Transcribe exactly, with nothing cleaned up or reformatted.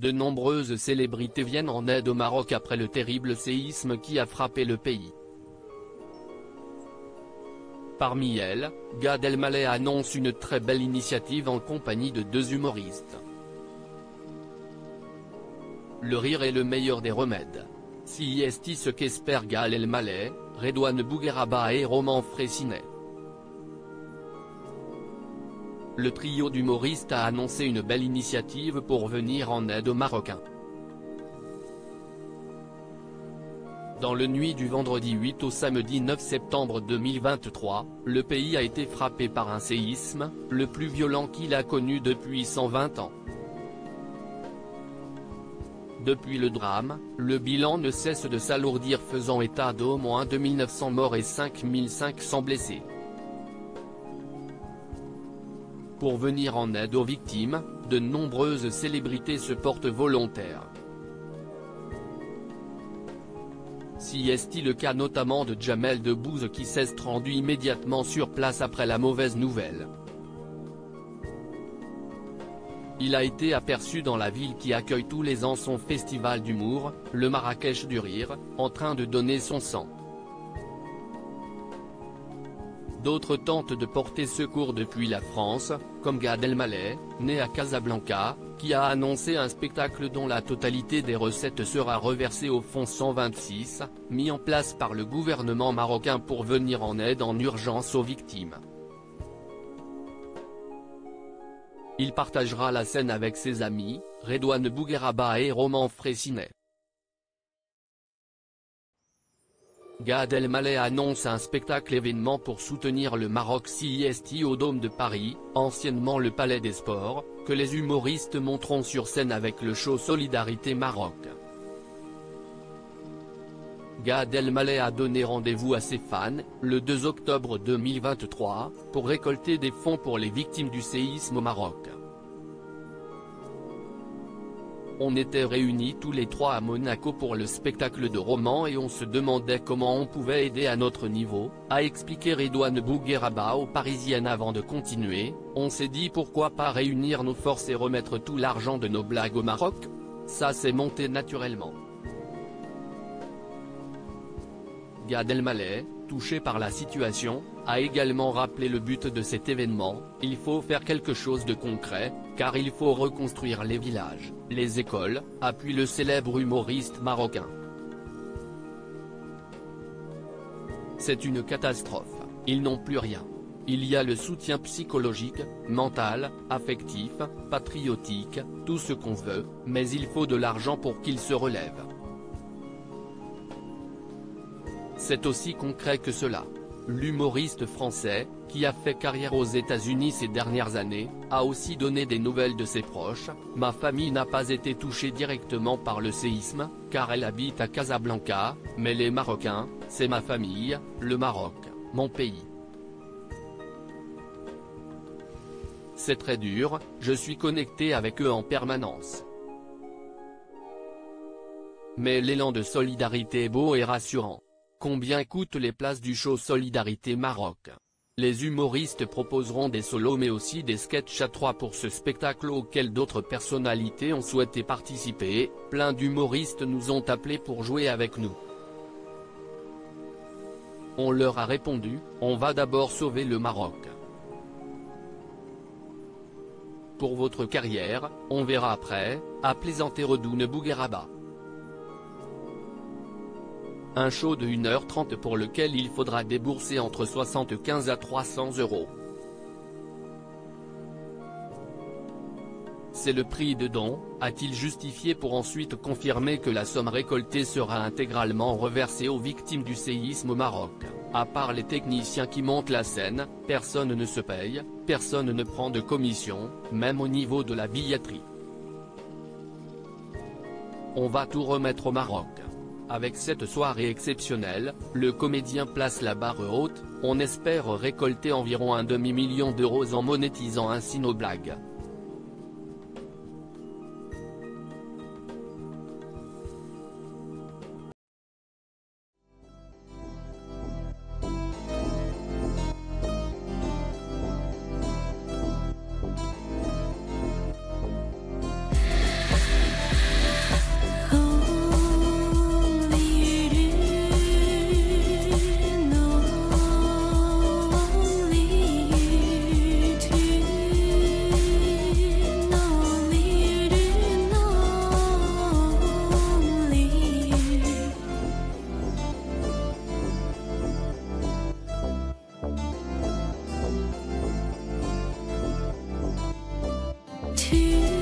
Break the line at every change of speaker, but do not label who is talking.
De nombreuses célébrités viennent en aide au Maroc après le terrible séisme qui a frappé le pays. Parmi elles, Gad Elmaleh annonce une très belle initiative en compagnie de deux humoristes. Le rire est le meilleur des remèdes. Si est ce qu'espère Gad Elmaleh, Redouane Bougueraba et Roman Frécinet. Le trio d'humoristes a annoncé une belle initiative pour venir en aide aux Marocains. Dans la nuit du vendredi huit au samedi neuf septembre deux mille vingt-trois, le pays a été frappé par un séisme, le plus violent qu'il a connu depuis cent vingt ans. Depuis le drame, le bilan ne cesse de s'alourdir, faisant état d'au moins deux mille neuf cents morts et cinq mille cinq cents blessés. Pour venir en aide aux victimes, de nombreuses célébrités se portent volontaires. Si est le cas notamment de Jamel Debbouze qui s'est rendu immédiatement sur place après la mauvaise nouvelle. Il a été aperçu dans la ville qui accueille tous les ans son festival d'humour, le Marrakech du Rire, en train de donner son sang. D'autres tentent de porter secours depuis la France, comme Gad Elmaleh, né à Casablanca, qui a annoncé un spectacle dont la totalité des recettes sera reversée au fonds cent vingt-six, mis en place par le gouvernement marocain pour venir en aide en urgence aux victimes. Il partagera la scène avec ses amis, Redouane Bougueraba et Roman Frécinet. Gad Elmaleh annonce un spectacle événement pour soutenir le Maroc C I S T au Dôme de Paris, anciennement le Palais des Sports, que les humoristes monteront sur scène avec le show Solidarité Maroc. Gad Elmaleh a donné rendez-vous à ses fans, le deux octobre deux mille vingt-trois, pour récolter des fonds pour les victimes du séisme au Maroc. On était réunis tous les trois à Monaco pour le spectacle de Roman et on se demandait comment on pouvait aider à notre niveau, a expliqué Redouane Bougueraba aux Parisiennes avant de continuer. On s'est dit pourquoi pas réunir nos forces et remettre tout l'argent de nos blagues au Maroc. Ça s'est monté naturellement. Gad Elmaleh, touché par la situation, a également rappelé le but de cet événement: il faut faire quelque chose de concret, car il faut reconstruire les villages, les écoles, appuie le célèbre humoriste marocain. C'est une catastrophe, ils n'ont plus rien. Il y a le soutien psychologique, mental, affectif, patriotique, tout ce qu'on veut, mais il faut de l'argent pour qu'ils se relèvent. C'est aussi concret que cela. L'humoriste français, qui a fait carrière aux États-Unis ces dernières années, a aussi donné des nouvelles de ses proches. Ma famille n'a pas été touchée directement par le séisme, car elle habite à Casablanca, mais les Marocains, c'est ma famille, le Maroc, mon pays. C'est très dur, je suis connecté avec eux en permanence. Mais l'élan de solidarité est beau et rassurant. Combien coûtent les places du show Solidarité Maroc? Les humoristes proposeront des solos mais aussi des sketchs à trois pour ce spectacle auquel d'autres personnalités ont souhaité participer. Plein d'humoristes nous ont appelés pour jouer avec nous. On leur a répondu, on va d'abord sauver le Maroc. Pour votre carrière, on verra après, a plaisanté Redouane Bougueraba. Un show de une heure trente pour lequel il faudra débourser entre soixante-quinze à trois cents euros. C'est le prix de don, a-t-il justifié pour ensuite confirmer que la somme récoltée sera intégralement reversée aux victimes du séisme au Maroc. À part les techniciens qui montent la scène, personne ne se paye, personne ne prend de commission, même au niveau de la billetterie. On va tout remettre au Maroc. Avec cette soirée exceptionnelle, le comédien place la barre haute, on espère récolter environ un demi-million d'euros en monétisant ainsi nos blagues.
Qui